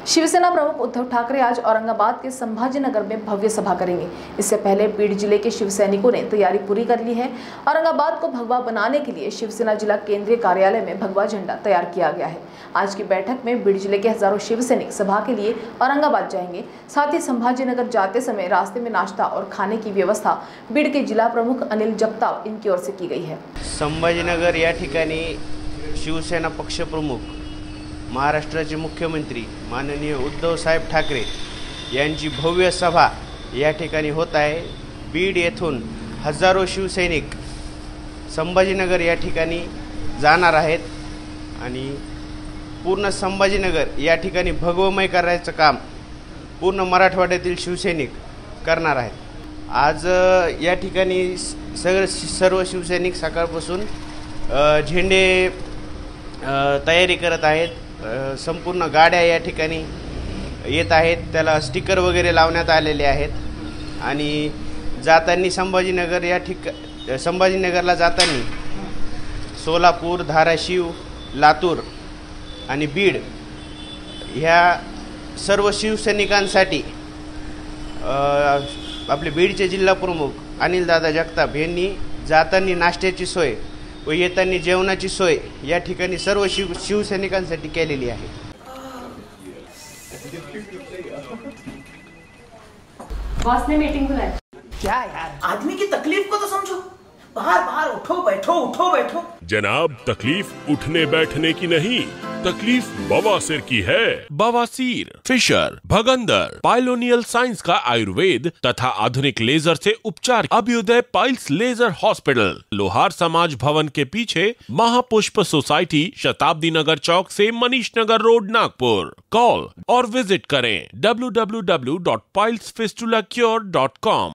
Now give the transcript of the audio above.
शिवसेना प्रमुख उद्धव ठाकरे आज औरंगाबाद के संभाजीनगर में भव्य सभा करेंगे। इससे पहले बीड जिले के शिव सैनिकों ने तैयारी पूरी कर ली है। औरंगाबाद को भगवा बनाने के लिए शिवसेना जिला केंद्रीय कार्यालय में भगवा झंडा तैयार किया गया है। आज की बैठक में बीड जिले के हजारों शिव सैनिक सभा के लिए औरंगाबाद जाएंगे। साथ ही संभाजीनगर जाते समय रास्ते में नाश्ता और खाने की व्यवस्था बीड के जिला प्रमुख अनिल जगताप इनकी ओर से की गई है। संभाजीनगर या ठिकाणी शिवसेना पक्ष प्रमुख महाराष्ट्राचे मुख्यमंत्री माननीय उद्धव साहेब ठाकरे यांची भव्य सभा या ठिकाणी होत आहे। बीड येथून हजारो शिवसैनिक संभाजीनगर या ठिकाणी जाणार आहेत आणि पूर्ण संभाजीनगर या ठिकाणी भगवमय करायचं काम पूर्ण मराठवाड्यातील शिवसैनिक करणार आहेत। आज या ठिकाणी सर्व शिवसैनिक सकाळपासून झेंडे तयारी करत आहेत। संपूर्ण गाड्या या ठिकाणी येत आहेत, त्याला स्टिकर वगैरे लावण्यात आलेले आहेत आणि जाताना संभाजीनगरला जाताना सोलापूर, धाराशिव, लातूर आणि बीड ह्या सर्व शिवसैनिकांसाठी आपले बीडचे जिल्हा प्रमुख अनिल दादा जगताप यांनी जाताना नाश्त्याची सोय व येताना जेवणाची सोय या ठिकाणी सर्व शिवसैनिकांसाठी केलेली आहे। बॉस ने मीटिंग बुलाई। क्या यार, आदमी की तकलीफ को तो समझो। बाहर बाहर उठो बैठो उठो बैठो। जनाब, तकलीफ उठने बैठने की नहीं, तकलीफ बवासीर की है। बवासीर, फिशर, भगंदर, पाइलोनियल साइंस का आयुर्वेद तथा आधुनिक लेजर से उपचार। Abhyudaya piles laser hospital, Lohar Samaj Bhavan के पीछे, महापुष्प सोसाइटी, शताब्दी नगर चौक से मनीष नगर रोड, नागपुर। कॉल और विजिट करें www.pilesfistulacure.com।